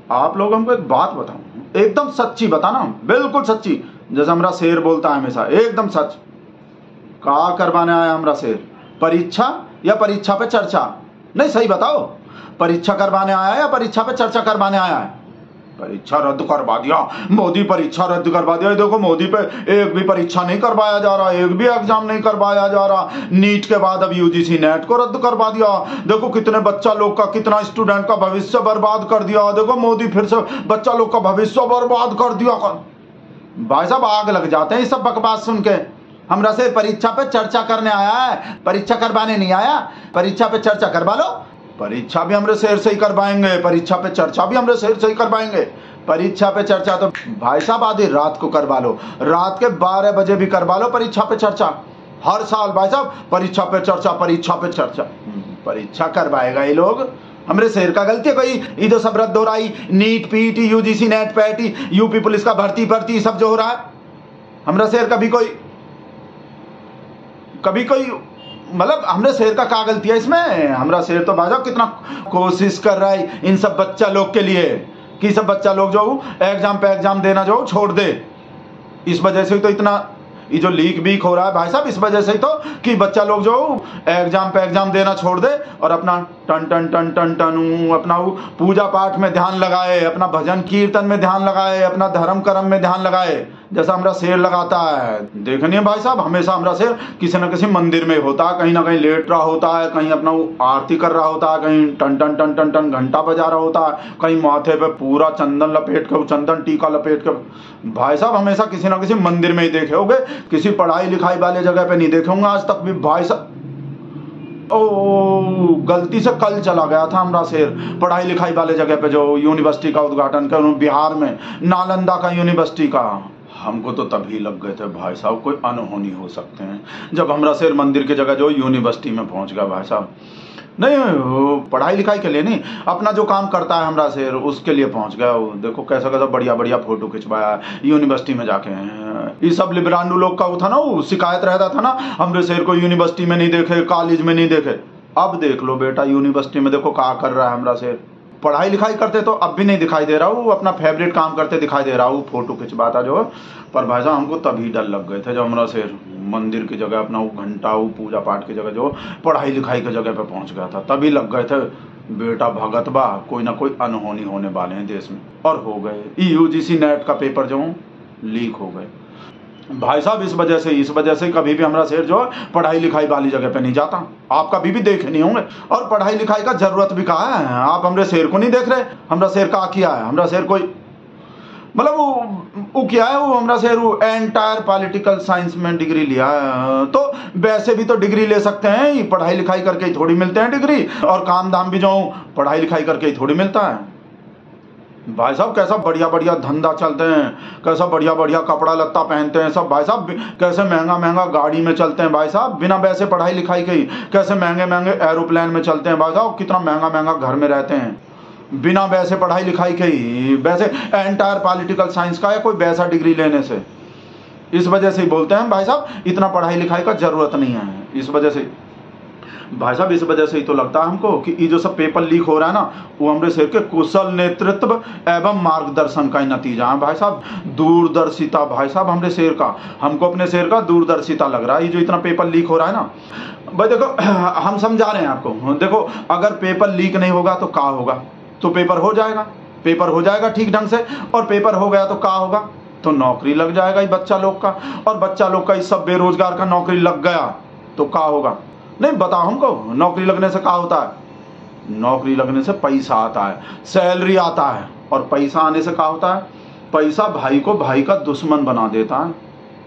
आप लोग हमको एक बात बताओ, एकदम सच्ची बताना, बिल्कुल सच्ची, जैसे हमारा शेर बोलता है हमेशा, एकदम सच। का करवाने आया हमारा शेर? परीक्षा या परीक्षा पे चर्चा? नहीं, सही बताओ, परीक्षा करवाने आया या परीक्षा पे चर्चा करवाने आया है? परीक्षा रद्द करवा दिया मोदी, परीक्षा रद्द करवा दिया। देखो मोदी पे एक भी परीक्षा नहीं करवाया जा रहा, एक भी एग्जाम नहीं करवाया जा रहा। नीट के बाद अब यूजीसी नेट को रद्द करवा दिया। देखो कितने बच्चा लोग का, कितना स्टूडेंट का भविष्य बर्बाद कर दिया। देखो मोदी फिर से बच्चा लोग का भविष्य बर्बाद कर दिया। भाई साहब आग लग जाते हैं ये सब बकवास सुन के। हमरा से परीक्षा पे चर्चा करने आया है, परीक्षा करवाने नहीं आया। परीक्षा पे चर्चा करवा लो, परीक्षा भी हमरे शेर से ही करवाएंगे, परीक्षा पे चर्चा भी हमरे शेर से ही करवाएंगे। परीक्षा पे चर्चा तो भाई साहब आधी रात को करवा लो, रात के 12 बजे भी करवा लो परीक्षा पे चर्चा। हर साल भाई साहब परीक्षा पे चर्चा, परीक्षा पे चर्चा। परीक्षा करवाएगा ये लोग, हमरे शेर का गलती है कोई? ये जो सब रद्द हो रहा है, नीट पीटी यूजीसी नेट पैटी यूपी पुलिस का भर्ती सब जो हो रहा है, हमरा शेर कभी कोई मतलब हमरे शेर का क्या गलती है इसमें? हमरा शेर तो भाई साहब कितना कोशिश कर रहा है इन सब बच्चा लोग के लिए कि सब बच्चा लोग जो एग्जाम पे एग्जाम देना जो छोड़ दे। इस वजह से तो इतना ये जो लीक हो रहा है भाई साहब, इस वजह से ही तो कि बच्चा लोग जो एग्जाम पे एग्जाम देना छोड़ दे और अपना टन टन टन टन टन अपना वो पूजा पाठ में ध्यान लगाए, अपना भजन कीर्तन में ध्यान लगाए, अपना धर्म कर्म में ध्यान लगाए, जैसा हमारा शेर लगाता है। देखनिए भाई साहब, हमेशा हमारा शेर किसी न किसी मंदिर में होता है, कहीं ना कहीं लेट रहा होता है, कहीं अपना आरती कर रहा होता है, कहीं टन टन टन टन टन घंटा बजा रहा होता है, कहीं माथे पे पूरा चंदन लपेट के, चंदन टीका लपेट के। भाई साहब हमेशा किसी न किसी मंदिर में ही देखे होंगे, किसी पढ़ाई लिखाई वाले जगह पे नहीं देखे होंगे आज तक भी। भाई साहब गलती से कल चला गया था हमारा शेर पढ़ाई लिखाई वाले जगह पे, जो यूनिवर्सिटी का उद्घाटन कर बिहार में, नालंदा का यूनिवर्सिटी का। हमको तो तभी लग गए थे भाई साहब कोई अनहोनी हो सकते हैं, जब हमारा शेर मंदिर की जगह जो यूनिवर्सिटी में पहुंच गया। भाई साहब नहीं, पढ़ाई लिखाई के लिए नहीं, अपना जो काम करता है हमारा शेर उसके लिए पहुंच गया। देखो कैसा कैसा बढ़िया बढ़िया फोटो खिंचवाया यूनिवर्सिटी में जाके। ये सब लिबरांडू लोग का वो था ना, वो शिकायत रहता था ना हमारे शेर को यूनिवर्सिटी में नहीं देखे, कॉलेज में नहीं देखे। अब देख लो बेटा यूनिवर्सिटी में देखो क्या कर रहा है हमारा शेर। पढ़ाई लिखाई करते तो अब भी नहीं दिखाई दे रहा हूँ, अपना फेवरेट काम करते दिखाई दे रहा हूँ, फोटो खिंचवाता जो। पर भाई साहब हमको तभी डर लग गए थे जब हमारा शेर मंदिर की जगह, अपना वो घंटा, वो पूजा पाठ की जगह जो पढ़ाई लिखाई की जगह पे पहुंच गया था। तभी लग गए थे बेटा भगत बा, कोई ना कोई अनहोनी होने वाले हैं देश में। और हो गए। यूजीसी नेट का पेपर जो लीक हो गए भाई साहब। इस वजह से कभी भी हमारा शेर जो है पढ़ाई लिखाई वाली जगह पे नहीं जाता। आप कभी भी देखे नहीं होंगे। और पढ़ाई लिखाई का जरूरत भी कहाँ है? आप हमारे शेर को नहीं देख रहे। हमारा शेर का किया है? हमारा शेर कोई मतलब वो क्या है, वो हमारा शेर वो एंटायर पॉलिटिकल साइंस में डिग्री लिया है। तो वैसे भी तो डिग्री ले सकते हैं, पढ़ाई लिखाई करके ही थोड़ी मिलते हैं डिग्री। और काम धाम भी जो पढ़ाई लिखाई करके ही थोड़ी मिलता है। भाई साहब कैसा बढ़िया बढ़िया धंधा चलते हैं, कैसा बढ़िया बढ़िया कपड़ा लत्ता पहनते हैं सब भाई साहब, कैसे महंगा महंगा गाड़ी में चलते हैं भाई साहब, बिना वैसे पढ़ाई लिखाई के ही। कैसे महंगे महंगे एरोप्लेन में चलते हैं भाई साहब, कितना महंगा महंगा घर में रहते हैं बिना वैसे पढ़ाई लिखाई के ही, वैसे एंटायर पॉलिटिकल साइंस का या कोई वैसा डिग्री लेने से। इस वजह से ही बोलते हैं भाई साहब इतना पढ़ाई लिखाई का जरूरत नहीं है। इस वजह से भाई साहब, इस वजह से ही तो लगता है हमको कि ये जो सब पेपर लीक हो रहा है ना, वो हमारे शेर के कुशल नेतृत्व एवं मार्गदर्शन का ही नतीजा है भाई साहब। दूरदर्शिता भाई साहब हमारे शेर का, हमको अपने शेर का दूरदर्शिता लग रहा है। ये जो इतना पेपर लीक हो रहा है ना भाई, देखो हम समझा रहे हैं आपको। देखो अगर पेपर लीक नहीं होगा तो क्या होगा? तो पेपर हो जाएगा, पेपर हो जाएगा ठीक ढंग से। और पेपर हो गया तो क्या होगा? तो नौकरी लग जाएगा ये बच्चा लोग का। और बच्चा लोग का इस सब बेरोजगार का नौकरी लग गया तो क्या होगा? नहीं बताओ हमको, नौकरी लगने से क्या होता है? नौकरी लगने से पैसा आता है, सैलरी आता है। और पैसा आने से क्या होता है? पैसा भाई को भाई का दुश्मन बना देता है।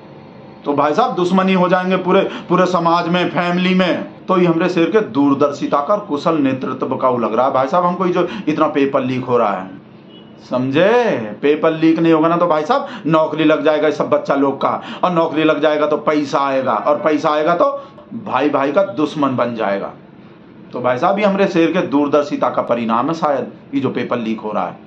तो भाई साहब दुश्मनी हो जाएंगे पूरे पूरे समाज में, फैमिली में। तो ये हमारे शेर के दूरदर्शिता का कुशल नेतृत्व का लग रहा है भाई साहब हमको, ये जो इतना पेपर लीक हो रहा है। समझे? पेपर लीक नहीं होगा ना तो भाई साहब नौकरी लग जाएगा इस सब बच्चा लोग का। और नौकरी लग जाएगा तो पैसा आएगा। और पैसा आएगा तो भाई भाई का दुश्मन बन जाएगा। तो भाई साहब ये हमारे शेर के दूरदर्शिता का परिणाम है शायद, ये जो पेपर लीक हो रहा है।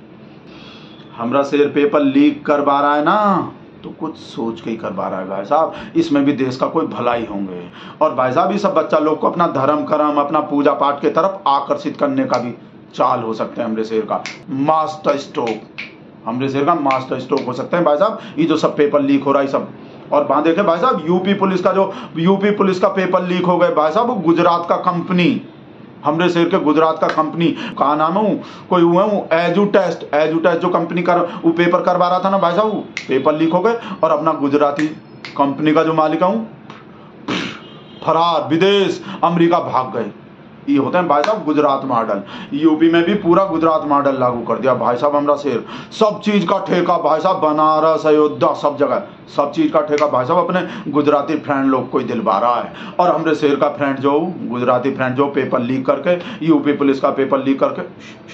हमारा शेर पेपर लीक करवा रहा है ना तो कुछ सोच के ही करवा रहा है भाई साहब। इसमें भी देश का कोई भलाई होंगे। और भाई साहब ये सब बच्चा लोग को अपना धर्म कर्म, अपना पूजा पाठ के तरफ आकर्षित करने का भी चाल हो सकते हैं हमरे शेर का मास्टर स्ट्रोक, हमरे शेर का मास्टर स्ट्रोक हो सकते हैं भाई साहब। ये जो सब पेपर लीक हो रहा है सब, और वहां देखे भाई साहब यूपी पुलिस का पेपर लीक हो गए भाई साहब। गुजरात का कंपनी, हमरे शेर के गुजरात का कंपनी का नाम है कोई हुआ एजू टेस्ट जो कंपनी कर वो पेपर करवा रहा था ना भाई साहब, पेपर लीक हो गए और अपना गुजराती कंपनी का जो मालिक हूँ फरार, विदेश अमेरिका भाग गए। ये होते हैं भाई साहब गुजरात मॉडल। यूपी में भी पूरा गुजरात मॉडल लागू कर दिया भाई साहब हमरा शेर। सब चीज का ठेका भाई साहब, बनारस अयोध्या सब जगह सब चीज का ठेका भाई साहब अपने गुजराती फ्रेंड लोग को ही दिलवा रहा है। और हमरे शेर का फ्रेंड जो गुजराती फ्रेंड जो पेपर लीक करके, यूपी पुलिस का पेपर लीक करके,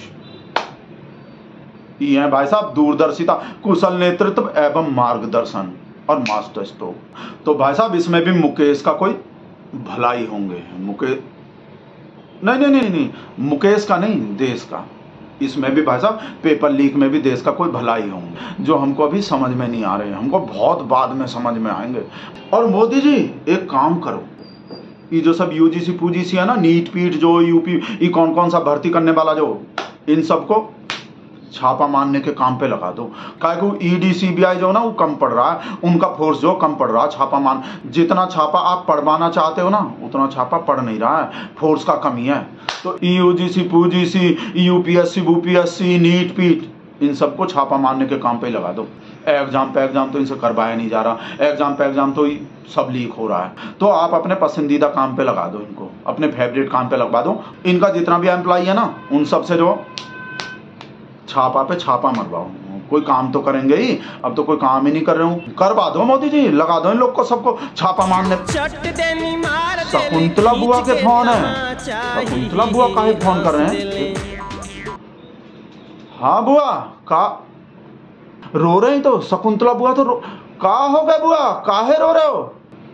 ये है भाई साहब दूरदर्शिता, कुशल नेतृत्व एवं मार्गदर्शन और मास्टर स्ट्रोक। तो भाई साहब इसमें भी मुकेश का कोई भलाई होंगे। मुकेश नहीं, मुकेश का नहीं, देश का। इसमें भी भाई साहब पेपर लीक में भी देश का कोई भलाई होंगे, जो हमको अभी समझ में नहीं आ रहे हैं, हमको बहुत बाद में समझ में आएंगे। और मोदी जी एक काम करो, ये जो सब यूजीसी पूजीसी है ना, नीट पीट जो यूपी, ये कौन सा भर्ती करने वाला जो, इन सबको छापा मारने के काम पे लगा दो। काहे को ईडी सीबीआई जो ना वो कम पड़ रहा है, उनका फोर्स जो कम पड़ रहा है। छापा मान, जितना छापा आप पढ़वाना चाहते हो ना उतना छापा पड़ नहीं रहा है, फोर्स का कमी है। तो यूजीसी पूजीसी, यूपीएससी वूपीएससी, नीट पीट, इन सबको छापा मारने के काम पे लगा दो। एग्जाम पे एग्जाम तो इनसे करवाया नहीं जा रहा, एग्जाम पे एग्जाम तो सब लीक हो रहा है। तो आप अपने पसंदीदा काम पे लगा दो इनको, अपने फेवरेट काम पे लगवा दो। इनका जितना भी एम्प्लॉई है ना उन सब से जो छापा पे छापा मरवाओ, कोई काम तो करेंगे ही। अब तो कोई काम ही नहीं कर रहे हूँ, करवा दो मोदी जी, लगा दो इन लोग को सबको छापा मारने। शकुंतला बुआ के फोन है, शकुंतला बुआ काहे फोन कर रहे हैं? हाँ बुआ का रो रहे हैं, तो शकुंतला बुआ तो का हो गए बुआ, काहे रो रहे हो?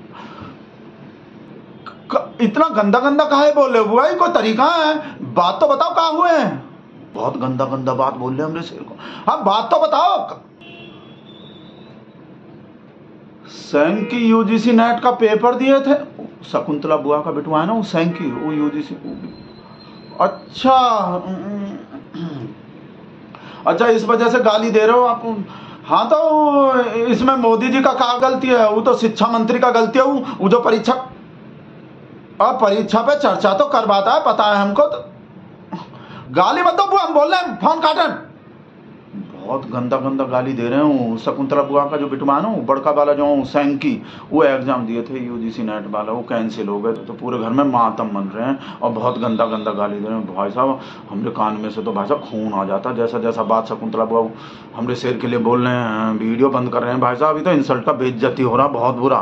इतना गंदा काहे बोल रहे हो बुआ? कोई तरीका है? बात तो बताओ, कहाँ हुए हैं? बहुत गंदा बात बोल रहे हमरे शेर को। हाँ बात तो बताओ। सैंक की यूजीसी नेट का पेपर दिए थे, शकुंतला बुआ का बिटवा है ना वो सैंक की, वो यूजीसी। अच्छा इस वजह से गाली दे रहे हो आप? हाँ तो इसमें मोदी जी का क्या गलती है? वो तो शिक्षा मंत्री का गलती है। वो जो परीक्षा पे चर्चा तो करवाता है, पता है हमको। तो गाली मत दो बुआ, हम बोल रहे हैं, फोन काटन। बहुत गंदा गाली दे रहे हूँ। शकुंतला बुआ का जो बिटवा ना बड़का वाला जो सैंकी, वो एग्जाम दिए थे यूजीसी नेट वाला, वो कैंसिल हो गए। तो पूरे घर में मातम बन रहे हैं और बहुत गंदा गाली दे रहे हैं भाई साहब। हमरे कान में से तो भाई साहब खून आ जाता, जैसा बात शकुंतला बुआ हमरे शेर के लिए बोल रहे हैं। वीडियो बंद कर रहे हैं भाई साहब, अभी तो इंसल्ट का बेइज्जती हो रहा, बहुत बुरा।